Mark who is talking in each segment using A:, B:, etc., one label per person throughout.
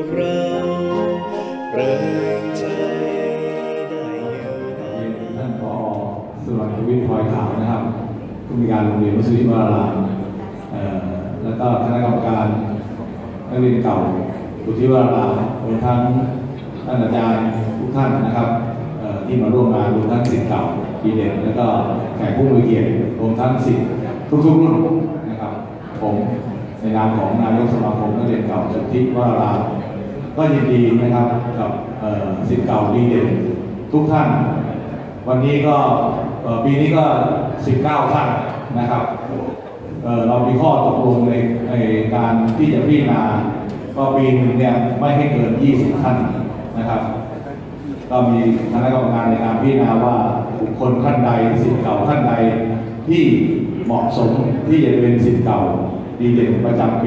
A: กเราเริงใจได้อยู่นาน
B: ท่านผอ.สุวรรณวิทย์พลอยขาวนะครับผู้มีการโรงเรียนวัดสุทธิวรารามแล้วก็คณะกรรมการนักเรียนเก่าสุทธิวรารามรวมทั้งท่านอาจารย์ทุกท่านนะครับที่มาร่วมงานรวมทั้งศิษย์เก่าดีเด่นแล้วก็แขกผู้มีเกียรติรวมทั้งศิษย์ทุกรุ่นนะครับผมในนามของนายกสมาคมนักเรียนเก่าสุทธิวรารามก็ยินดีนะครับกับศิษย์เก่าดีเด่นทุกท่านวันนี้ก็ปีนี้ก็19ท่านนะครับเรามีข้อตกลงในการที่จะพิจารณาก็ปีหนึ่งเนี่ยไม่ให้เกิน20ท่านนะครับก็มีคณะกรรมการในการพิจารณาว่าบุคคลท่านใดศิษย์เก่าท่านใดที่เหมาะสมที่จะเป็นศิษย์เก่าดีเด่นประจำปี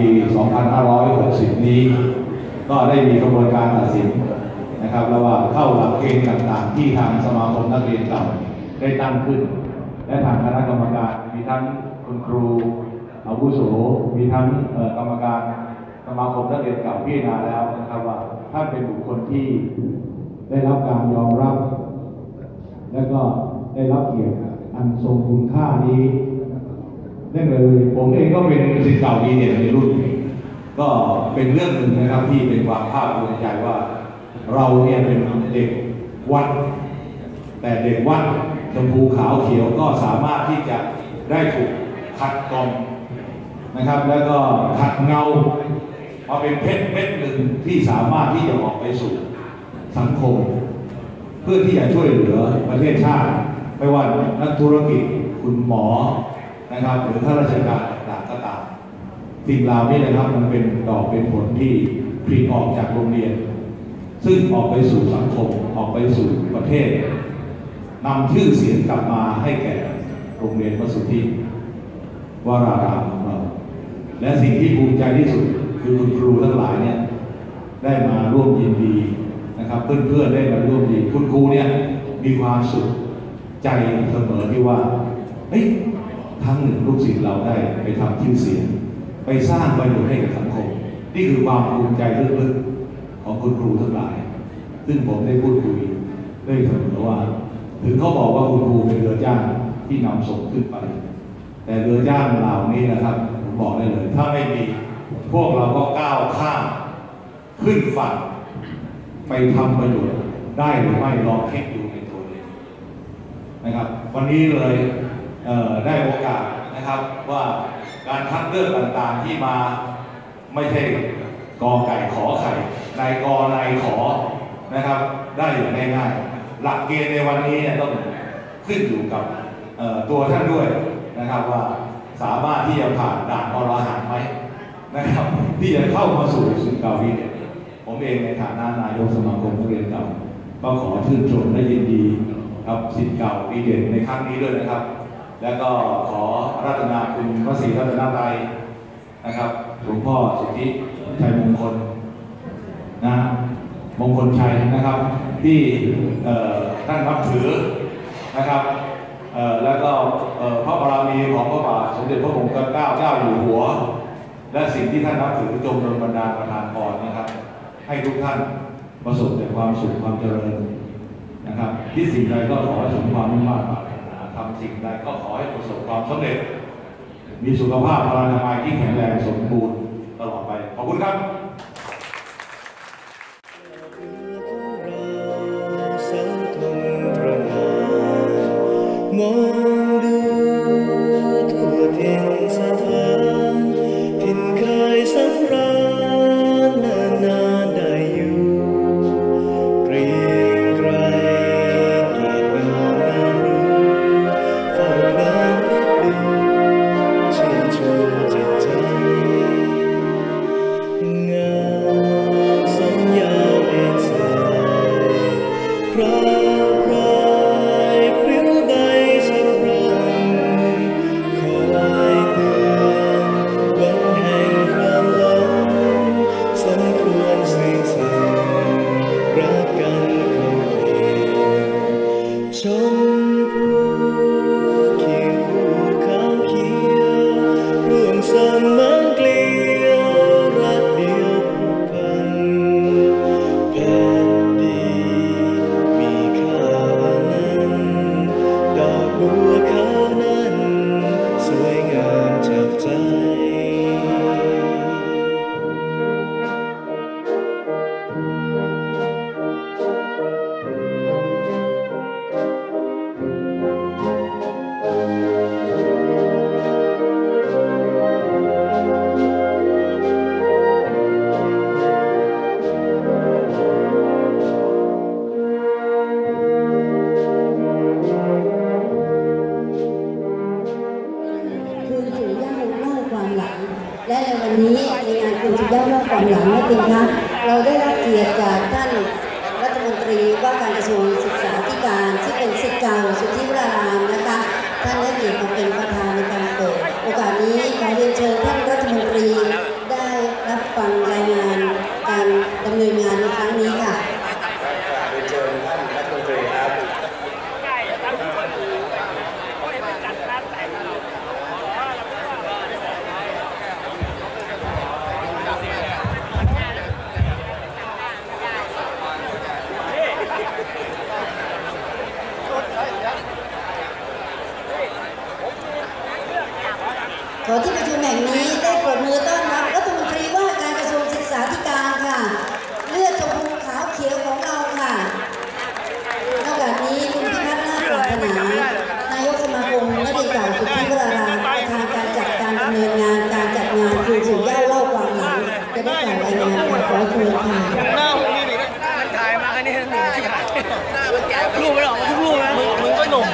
B: 2560 นี้ก็ได้มีกระบวนการตัดสินนะครับระหว่างเข้าหลักเกณฑ์ต่างๆที่ทางสมาคมนักเรียนเก่าได้ตั้งขึ้นและทางคณะกรรมการมีทั้งคุณครูอาวุโสมีทั้งกรรมการสมาคมนักเรียนเก่าพิจารณาแล้วนะครับว่าท่านเป็นบุคคลที่ได้รับการยอมรับและก็ได้รับเกียรติอันทรงคุณค่านี้นั่นเลยผมเองก็เป็นศิษย์เก่าดีเด่นในรุ่นก็เป็นเรื่องหนึ่งนะครับที่เป็นความภาคภูมิใจว่าเราเนี่ยเป็นเด็กวัดแต่เด็กวัดชมพูขาวเขียวก็สามารถที่จะได้ถูกขัดกรองนะครับแล้วก็ขัดเงามาเป็นเพชรเม็ดหนึ่งที่สามารถที่จะออกไปสู่สังคมเพื่อที่จะช่วยเหลือประเทศชาติไม่ว่านักธุรกิจคุณหมอนะครับหรือข้าราชการต่างๆก็ตามสิ่งเหล่านี้นะครับมันเป็นดอกเป็นผลที่ผลิออกจากโรงเรียนซึ่งออกไปสู่สังคมออกไปสู่ประเทศนำชื่อเสียงกลับมาให้แก่โรงเรียนวัดสุทธิวรารามของเราและสิ่งที่ภูมิใจที่สุดคือคุณครูทั้งหลายเนี่ยได้มาร่วมยินดีนะครับเพื่อนๆได้มาร่วมยินดีคุณครูเนี่ยมีความสุขใจเสมอที่ว่าเฮ้ยทั้งหนึ่งลูกศิษย์เราได้ไปทำชื่อเสียงไปสร้างประโยชน์ให้กับสังคมนี่คือความภูมิใจลึกๆของคุณครูทั้งหลายซึ่งผมได้พูดคุยได้เสมอว่าถึงเขาบอกว่าคุณครูเป็นเรือจ้างที่นำส่งขึ้นไปแต่เรือจ้างเหล่านี้นะครับผมบอกได้เลยถ้าไม่มีพวกเราก็ก้าวข้ามขึ้นฝั่งไปทำประโยชน์ได้หรือไม่ลองคิดดูในตัวเองนะครับวันนี้เลยได้โอกาสนะครับว่าการคัดเลือกต่างๆที่มาไม่ใช่กอไก่ขอไข่นายกนายขอนะครับได้อย่างง่ายๆหลักเกณฑ์ในวันนี้ต้องขึ้นอยู่กับตัวท่านด้วยนะครับว่าสามารถที่จะผ่านด่านอรหันต์ไหมนะครับที่จะเข้ามาสู่ศิษย์เก่าดีเด่นผมเองในฐานะนายกสมาคมนักเรียนเก่าก็ขอชื่นชมและยินดีกับศิษย์เก่าดีเด่นในครั้งนี้ด้วยนะครับแล้วก็ขอรัตนาคุณพระศรีรัตนตรัยนะครับหลวงพ่อสิทธิชัยมงคลนะมงคลชัยนะครับที่ท่านนับถือนะครับแล้วก็พระบารมีของพระบาทสมเด็จพระมงกุฎเกล้าเจ้าอยู่หัวและสิ่งที่ท่านนับถือจงดลบันดาลประทานพรนะครับให้ทุกท่านประสบแต่ความสุขความเจริญนะครับที่สิ่งใดก็ขอให้สมความมุ่งมั่นปรารถนาทำสิ่งใดก็ขอให้ประสบความสำเร็จมีสุขภาพพลานามัยที่แข็งแรงสมบูรณ์ตลอดไปขอบคุณครับ
A: มองดูทั่วถิ่นสถานถิ่นเคยสำราญนานได้อยู่เกรียงไกรเกียรติงามนารู้เฝ้าเดินดูชื่นชมจิตใจ
C: เราได้รับเกียรติจากท่านรัฐมนตรีว่าการกระทรวงศึกษาธิการซึ่งเป็นศิษย์เก่าสุทธิวรารามนะคะท่านได้เกียรติมาเป็นประธานในการเปิดโอกาสนี้ขอเรียนเชิญท่านรัฐมนตรีได้รับฟังรายงานการดำเนินงานในครั้งนี้ค่ะ
A: เรียนเชิญท่านรัฐมนตรีครับ
C: ขอที่ประชุมแห่งนี้ได้ปรบมือต้อนรับรัฐมนตรีว่าการกระทรวงศึกษาธิการค่ะเลือดชมพูขาวเขียวของเราค่ะนอกจากนี้คุณพิพัฒน์นาฏปรารถนานายกสมาคมนักเรียนเก่าสุทธิวรารามประธานการจัดการดำเนินงานการจัดงานคืนสู่เหย้าเล่าความหลังจะได้กล่าวรายงานค่ะขอเชิญค่ะ
D: มันถ่ายมาแค่นี้หนุ่มที่ถ่ายรูปไม่ออกมาทุกรูปนะมึงก็หนุ่ม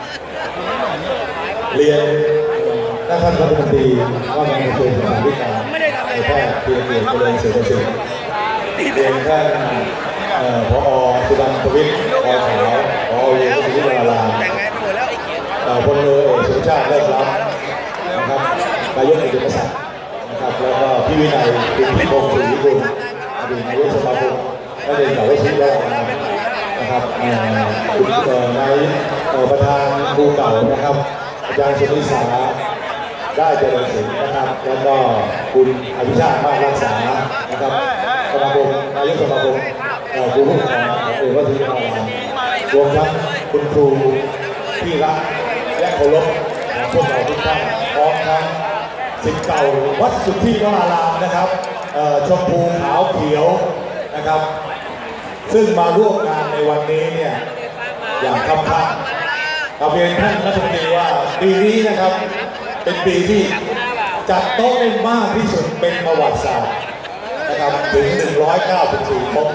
E: เรียนท่านรัฐมนตรีว่าการกระทรวงศึกษาธิการ
D: ไม่ได้ทำอะไรเลย
E: เพียงเจริญเศรษฐศิลป์เรียนท่านผอ.สุดันทวิทย์พอขาวผอ.เยสุทธิวรารามพลเรือเอกสุชาติเลิศล้ำนะครับนายกเอกศักดิ์นะครับแล้วก็พี่วินัยคุณพิพงศ์สุริกุลอดีตนายกสมาคมนักเรียนเก่าวิทยาลัยนะครับคุณนายประธานครูเก่านะครับอาจารย์สุนิสาได้เจริญศิลป์นะครับแล้วก็คุณอภิชาติมารักษานะครับสมาคมนายกสมาคมครูผู้สอนเอกวัฒนธรรมรวมทั้งคุณครูที่รักและเคารพพวกเราทุกท่านพร้อมทั้งศิษย์เก่าวัดสุทธิวรารามนะครับชมพูขาวเขียวนะครับซึ่งมาร่วมงานในวันนี้เนี่ยอย่างคับข้างเราเรียนท่านรัฐมนตรีว่าปีนี้นะครับเป็นปีที่จัดโต๊ะได้มากที่สุดเป็นประวัติศาสตร์นะครับถึง194 โต๊ะ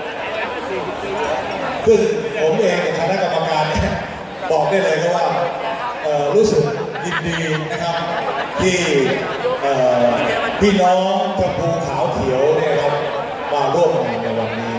E: ซึ่งผมเองคณะกรรมการบอกได้เลยว่ารู้สึกยินดีนะครับที่พี่น้องชมพูขาวเขียวเนี่ยครับมาร่วมงานในวันนี้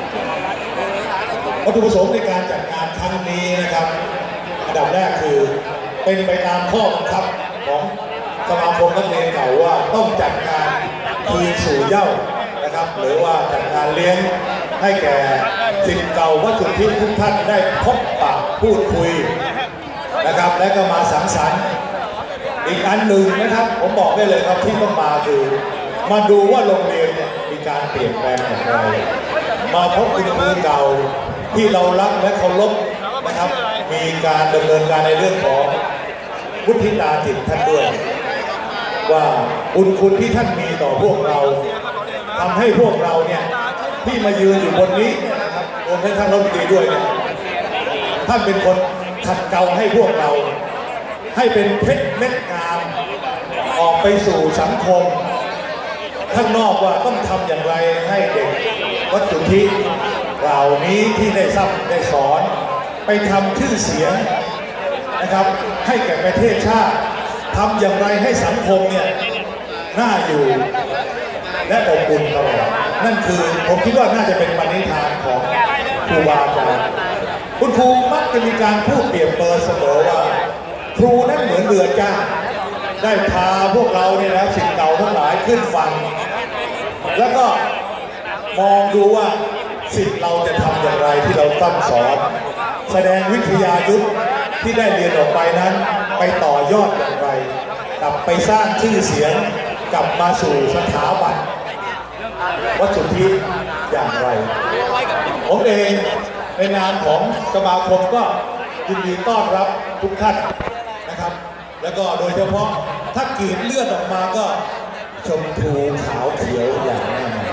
E: วัตถุประสงค์ในการจัดงานครั้งนี้นะครับอันดับแรกคือเป็นไปตามข้อบังคับของสมาคมนักเรียนเก่าว่าต้องจัดงานคืนสู่เหย้านะครับหรือว่าจัดงานเลี้ยงให้แก่ศิษย์เก่าวัดสุทธิทุกท่านได้พบปะพูดคุยนะครับและก็มาสังสรรค์อีกอันหนึ่งนะครับผมบอกได้เลยครับที่ต้องมาคือมาดูว่าโรงเรียนเนี่ยมีการเปลี่ยนแปลงอย่างไรมาพบคุณครูเก่าที่เรารักและเคารพนะครับมีการดำเนินการในเรื่องของวุฒิตาจิตท่านด้วยว่าบุญคุณที่ท่านมีต่อพวกเราทำให้พวกเราเนี่ยที่มายืนอยู่บนนี้นะครับรวมทั้งท่านรัฐมนตรีด้วยเนี่ยท่านเป็นคนขัดเกลาให้พวกเราให้เป็นเพชรเม็ดงามออกไปสู่สังคมข้างนอกว่าต้องทำอย่างไรให้เด็กวัดสุทธิเหล่านี้ที่ได้ได้สอนไปทำชื่อเสียงนะครับให้แก่ประเทศชาติทำอย่างไรให้สังคมเนี่ยน่าอยู่และอบอุ่นตลอดนั่นคือผมคิดว่าน่าจะเป็นปณิธานของครูบาอาจารย์คุณครูมักจะมีการพูดเปรียบเปรยเสมอว่าครูนั้นเหมือนเรือจ้างได้พาพวกเราเนี่ยนะศิษย์เก่าทั้งหลายขึ้นฝั่งแล้วก็มองดูว่าศิษย์เราจะทำอย่างไรที่เราตั้งสอนแสดงวิทยายุทธที่ได้เรียนออกไปนั้นไปต่อยอดอย่างไรกลับไปสร้างชื่อเสียงกลับมาสู่สถาบันวัดสุทธิอย่างไรผมเองในนามของสมาคมก็ยินดีต้อนรับทุกท่านนะครับแล้วก็โดยเฉพาะถ้ากรีดเลือดออกมาก็ชมพูขาวเขียวอย่างแน่นอน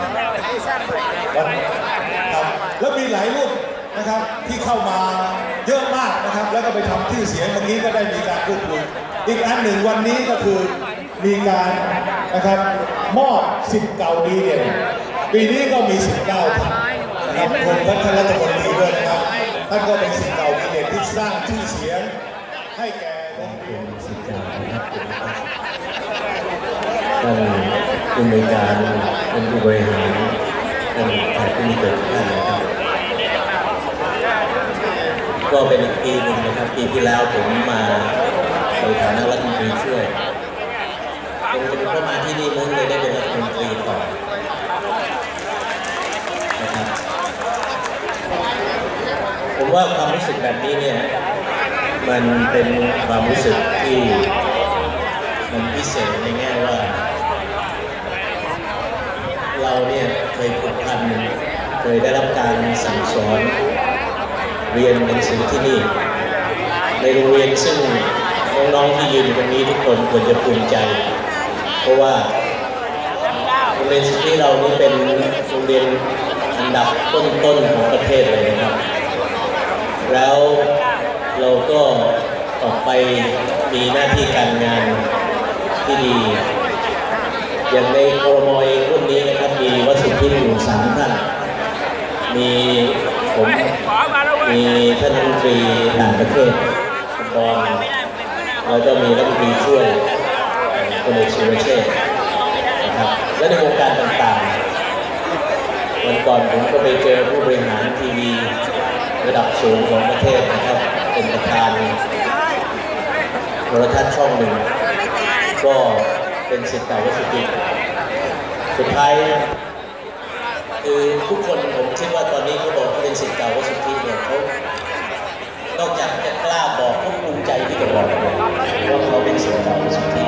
E: ครับแล้วมีหลายรุ่นนะครับที่เข้ามาเยอะมากนะครับแล้วก็ไปทำชื่อเสียงเมื่อกี้ก็ได้มีการพูดคุยอีกอันหนึ่งวันนี้ก็คือมีการนะครับมอบศิษย์เก่าดีเด่นปีนี้ก็มีศิษย์เก่านะครับรวมทั้งท่านรัฐมนตรีด้วยนะครับท่านก็เป็นศิษย์เก่าดีเด่นที่สร้างชื่อเสียงให้แก่โรงเรียนศิษย์เก่านะครับท่านผู้บริการเป็นผู้บริหาร
F: มีเกิดขึ้นนะครับก็เป็นอีกปีหนึ่งนะครับปีที่แล้วผมมาในฐานะรัฐมนตรีช่วยผมก็มาที่นี่มึงเลยได้เป็นรัฐมนตรีต่อนะครับผมว่าความรู้สึกแบบนี้เนี่ยมันเป็นความรู้สึกที่มันพิเศษในแง่ว่าเราเนี่ยเคยผูกพันเคยได้รับการสั่งสอนเรียนหนังสือที่นี่ในโรงเรียนซึ่งน้องๆที่ยืนอยู่ตรงนี้ทุกคนควรจะภูมิใจเพราะว่าโรงเรียนที่เรานี่เป็นโรงเรียนอันดับต้นๆของประเทศเลยนะครับแล้วเราก็ออกไปมีหน้าที่การงานที่ดีอย่างในครม.เองรุ่นนี้นะครับมีวสุทธิอยู่3 ท่านมีผมมีท่านรัฐมนตรีต่างประเทศคุณบอลแล้วก็มีรัฐมนตรีช่วยคุณเอกสุรเชษฐ์นะครับและในวงการต่างๆวันก่อนผมก็ไปเจอผู้บริหารทีวีระดับสูงของประเทศนะครับเป็นประธานโทรทัศน์ช่องหนึ่งก็เป็นศิษย์เก่าวสุทธิสุดท้ายคือทุกคนผมคิดว่าตอนนี้เขาบอกเขาเป็นศิษย์เก่าวสุทธิเนี่ยเขานอกจากจะกล้าบอกเขาภูมิใจที่จะบอกว่าเขาเป็นศิษย์เก่าวสุทธิ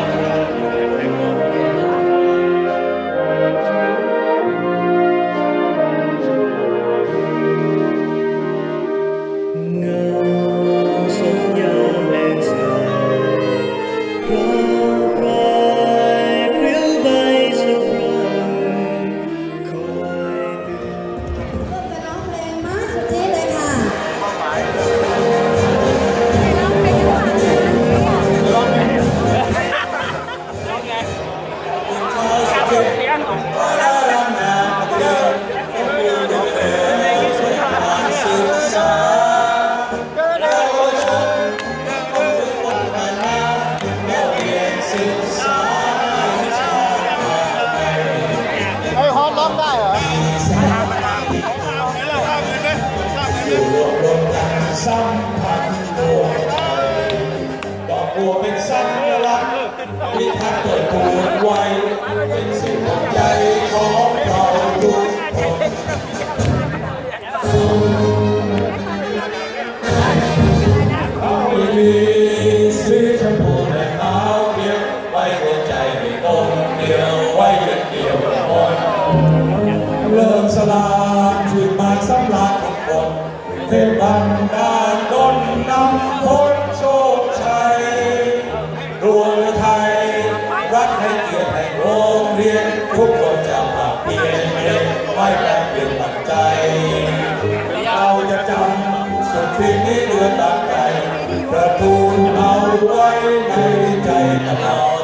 E: สัมพันธ์โลกดอกบัวเป็นสัญลักษณ์ที่ทักเกิดปวดไว้เป็นสิ่งหัวใจของเราทุกคนเอามีสีชมพูและขาวเขียวไว้หัวใจให้องค์เดียวไว้ยึดเดียวคนเริ่มสลายชื่นบานสำราญทุกคนเทบันดาลดลนำพ้นโชคชัยรวยไทยรักให้เกียรติให้โรงเรียนทุกคนจะมาเพียรเรียนไม่แปลเปลี่ยนปัจจัยเราจะจำสุดที่นี้เดือนตามใจประทูลเอาไว้ในใจตลอด